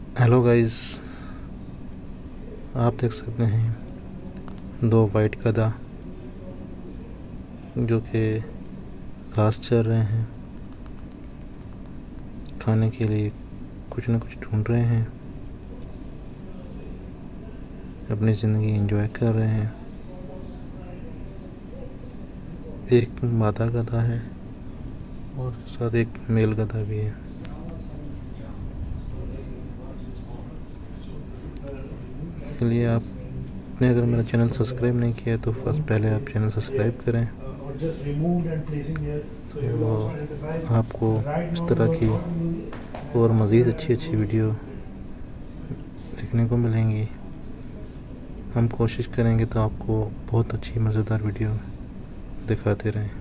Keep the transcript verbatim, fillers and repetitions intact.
Hello guys, आप देख सकते हैं दो वाइट गधा जो कि घास चर रहे हैं। खाने के लिए कुछ न कुछ ढूंढ रहे हैं, अपनी ज़िंदगी एंजॉय कर रहे हैं। एक मादा गधा है और साथ एक मेल गधा भी है। इसलिए आपने अगर मेरा चैनल सब्सक्राइब नहीं किया तो फर्स्ट पहले आप चैनल सब्सक्राइब करें, तो आपको इस तरह की और मज़ीद अच्छी अच्छी वीडियो देखने को मिलेंगी। हम कोशिश करेंगे तो आपको बहुत अच्छी मज़ेदार वीडियो दिखाते रहें।